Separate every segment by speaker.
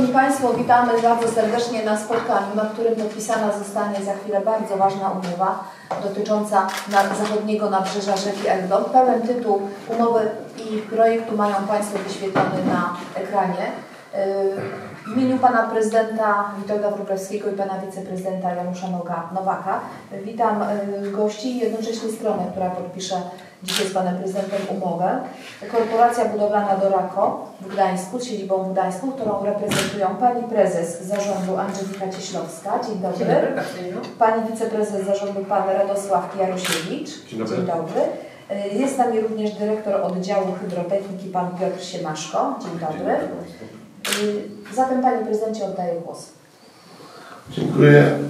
Speaker 1: Szanowni Państwo, witamy bardzo serdecznie na spotkaniu, na którym podpisana zostanie za chwilę bardzo ważna umowa dotycząca zachodniego nabrzeża rzeki Elbląg. Pełen tytuł umowy i projektu mają Państwo wyświetlony na ekranie. W imieniu Pana Prezydenta Witolda Wróblewskiego i Pana Wiceprezydenta Janusza Nowaka witam gości i jednocześnie stronę, która podpisze dzisiaj z Panem Prezydentem umowę. Korporacja Budowlana Dorako w Gdańsku, z siedzibą w Gdańsku, którą reprezentują Pani Prezes Zarządu Andżelika Cieślowska. Dzień dobry.
Speaker 2: Dzień dobry.
Speaker 1: Pani Wiceprezes Zarządu Pan Radosław Jarusiewicz.
Speaker 2: Dzień dobry.
Speaker 1: Dzień dobry. Jest z nami również Dyrektor Oddziału Hydrotechniki Pan Piotr Siemaszko. Dzień dobry. Zatem Panie Prezydencie oddaję głos.
Speaker 3: Dziękuję.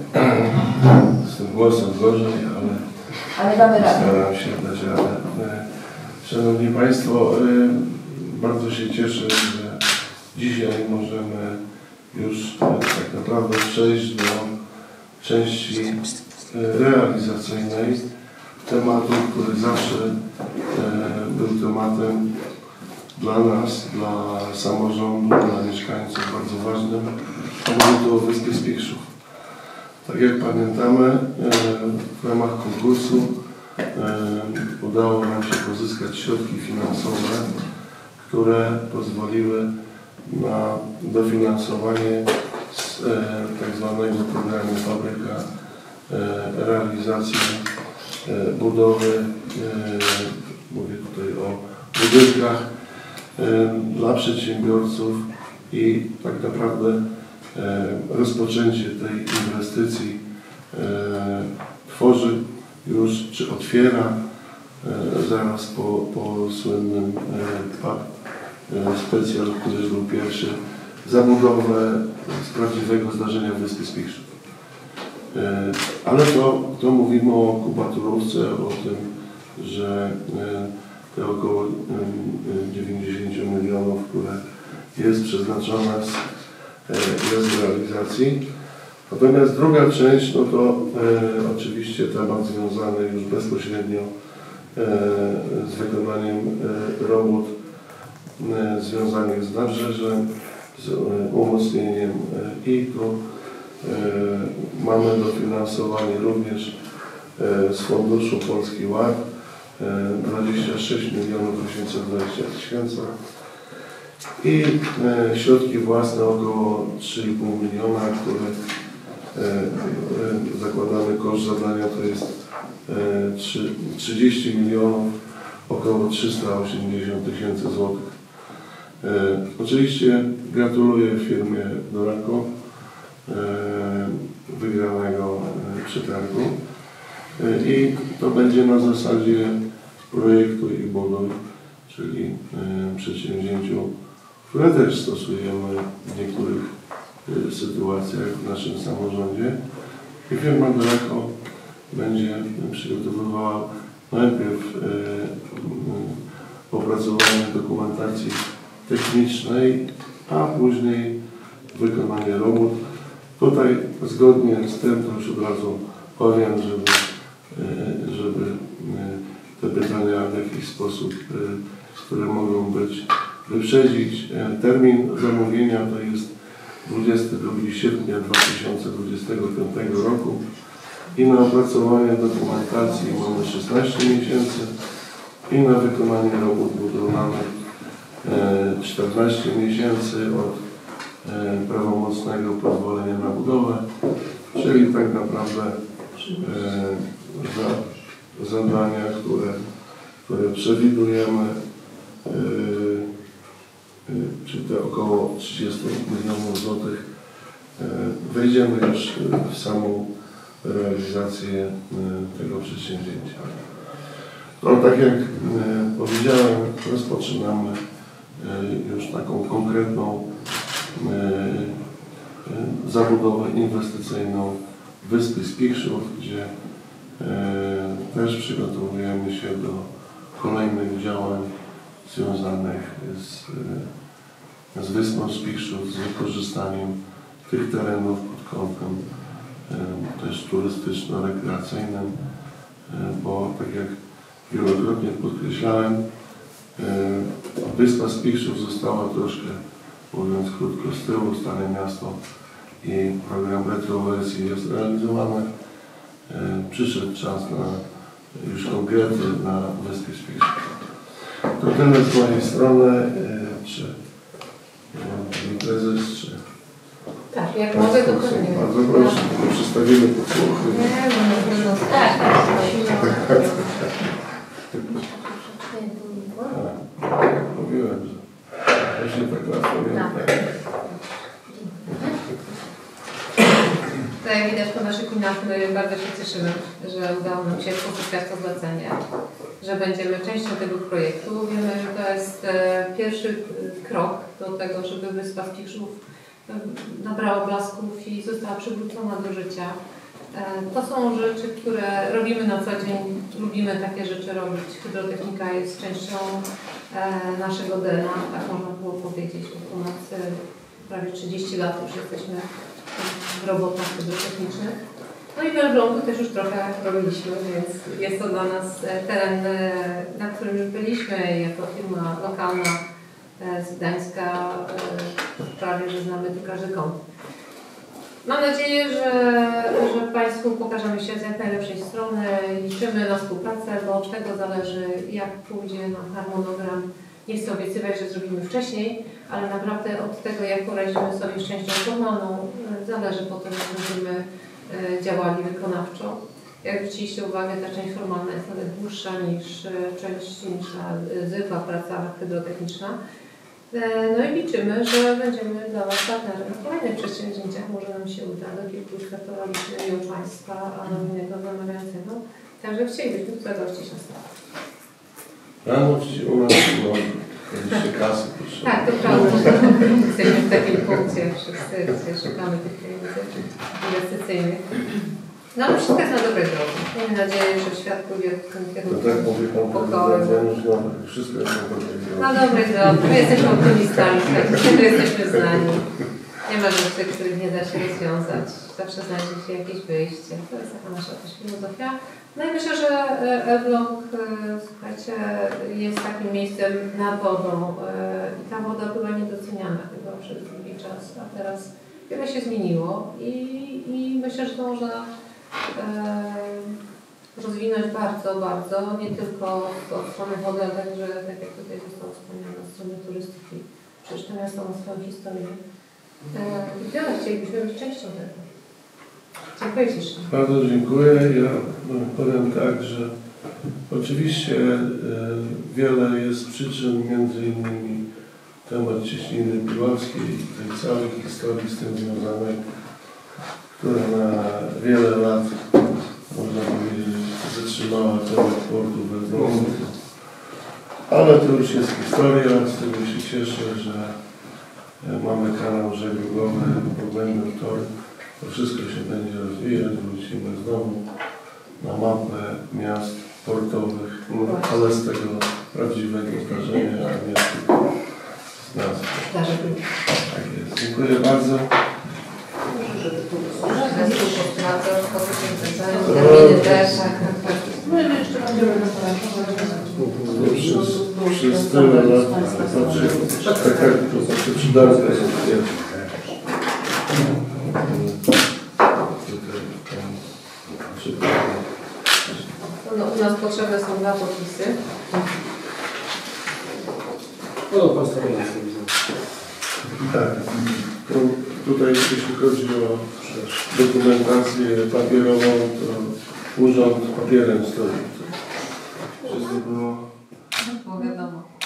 Speaker 3: Z tym głosem gorzej,
Speaker 1: ale damy radę.
Speaker 3: Staram się dać radę. Szanowni Państwo, bardzo się cieszę, że dzisiaj możemy już tak naprawdę przejść do części realizacyjnej tematu, który zawsze był tematem dla nas, dla samorządu, dla mieszkańców bardzo ważnym. Mówię tu o Wyspie Spichrzów. Tak jak pamiętamy, w ramach konkursu udało nam się pozyskać środki finansowe, które pozwoliły na dofinansowanie z tak zwanego programu Fabryka realizacji budowy, mówię tutaj o budynkach dla przedsiębiorców i tak naprawdę rozpoczęcie tej inwestycji tworzy już, czy otwiera zaraz po słynnym PAP specjal, który był pierwszy, zabudowę z prawdziwego zdarzenia Wyspy Spichrzów. Ale to mówimy o kubaturówce, o tym, że te około 90 milionów, które jest przeznaczone jest w realizacji. Natomiast druga część, no to oczywiście temat związany już bezpośrednio z wykonaniem robót związanych z nabrzeżem, z umocnieniem i tu mamy dofinansowanie również z Funduszu Polski Ład 26 milionów 820 tysięcy i środki własne około 3,5 miliona, które zakładamy koszt zadania to jest 30 milionów, około 380 tysięcy złotych. Oczywiście gratuluję firmie Dorako wygranego przetargu i to będzie na zasadzie projektu i buduj, czyli przedsięwzięciu, które też stosujemy w niektórych sytuacjach w naszym samorządzie. I firma Dorako będzie przygotowywała najpierw opracowanie dokumentacji technicznej, a później wykonanie robót. Tutaj zgodnie z tym, to już od razu powiem, żeby te pytania w jakiś sposób, które mogą być, wyprzedzić. Termin zamówienia to jest 22 sierpnia 2025 roku i na opracowanie dokumentacji mamy 16 miesięcy i na wykonanie robót budowlanych 14 miesięcy od prawomocnego pozwolenia na budowę, czyli tak naprawdę za zadania, które przewidujemy, czyli te około 30 milionów złotych, wejdziemy już w samą realizację tego przedsięwzięcia. No, tak jak powiedziałem, rozpoczynamy już taką konkretną zabudowę inwestycyjną Wyspy Spichrzów, gdzie też przygotowujemy się do kolejnych działań związanych z Wyspą Spichrzów, z wykorzystaniem tych terenów pod kątem też turystyczno-rekreacyjnym, bo tak jak wielokrotnie podkreślałem, Wyspa Spichrzów została troszkę mówiąc krótko, z tyłu, Stare Miasto i program retrowersji jest realizowany. Przyszedł czas na już konkrety na Wyspie Świeżej. To tyle z mojej strony. Czy Pani Prezes, czy
Speaker 2: Tak, jak mogę, to pewnie.
Speaker 3: bardzo proszę, przedstawimy podsłuchy. Mówiłem, że właśnie tak łatwo nie oddaję.
Speaker 2: Tak jak widać po naszych minach, my bardzo się cieszymy, że udało nam się uzyskać to zlecenie, że będziemy częścią tego projektu. Wiemy, że to jest pierwszy krok do tego, żeby Wyspa Spichrzów nabrała blasków i została przywrócona do życia. To są rzeczy, które robimy na co dzień, lubimy takie rzeczy robić. Hydrotechnika jest częścią naszego DNA, tak można było powiedzieć. U nas prawie 30 lat już jesteśmy w robotach hydrotechnicznych. No i w Elblągu też już trochę robiliśmy, więc jest to dla nas teren, na którym już byliśmy jako firma lokalna z Gdańska, prawie że znamy tu każdy kąt. Mam nadzieję, że Państwu pokażemy się z jak najlepszej strony. Liczymy na współpracę, bo od tego zależy, jak pójdzie nam harmonogram. Nie chcę obiecywać, że zrobimy wcześniej, ale naprawdę od tego, jak poradzimy sobie z częścią formalną, zależy potem, jak będziemy działali wykonawczo. Jak zwróciliście uwagę, ta część formalna jest nawet dłuższa niż ta zwykła praca hydrotechniczna. No i liczymy, że będziemy dla Was partnerem w kolejnych przedsięwzięciach. Może nam się uda, do kilku startowaliśmy i u Państwa, a do innego zamawiającego. Także chcielibyśmy tutaj gościć na start.
Speaker 3: Rano u nas jeszcze kasy proszę.
Speaker 2: Tak, to prawda. Jesteśmy w takim punkcie wszyscy, gdzie szukamy tych pieniędzy inwestycyjnych. No ale wszystko jest na dobrej drodze. Miejmy nadzieję, że świat pójdzie w tym kierunku.
Speaker 3: No tak mówi Pan Prezydent, wszystko jest na dobrej drodze.
Speaker 2: Na dobrej drodze. My jesteśmy optymistami, z tego jesteśmy znani. Nie ma rzeczy, których nie da się rozwiązać. Zawsze znajdzie się jakieś wyjście. To jest taka nasza też filozofia. No i myślę, że Elbląg, słuchajcie, jest takim miejscem nad wodą. I ta woda była niedoceniana chyba przez długi czas, a teraz wiele się zmieniło i myślę, że to można rozwinąć bardzo, bardzo, nie tylko od strony wody, ale także, tak jak tutaj zostało wspomniane, od strony turystyki. Przecież to miasto ma swoją historię. I tyle chcielibyśmy być częścią tego. Dziękuję Ci.
Speaker 3: Bardzo dziękuję. Ja powiem tak, że oczywiście wiele jest przyczyn, między innymi temat Cieśniny Piławskiej i tej całej historii z tym związanej, która na wiele lat, można powiedzieć, zatrzymała temat portu w Elblągu. Ale to już jest historia, z tego się cieszę, że mamy kanał żeglugowy, pogłębią tory. To wszystko się będzie rozwijać, wrócimy znowu na mapę miast portowych, ale z tego prawdziwego zdarzenia, a nie tylko z nazwy. Tak jest. Dziękuję bardzo. Przez tyle lat, to przydatne jest.
Speaker 2: No, u nas potrzebne są 2 podpisy.
Speaker 4: No Państwo widzą.
Speaker 3: Tak. Tutaj jeśli chodzi o dokumentację papierową, to urząd papierem stoi. Wszystko było
Speaker 2: Bo wiadomo.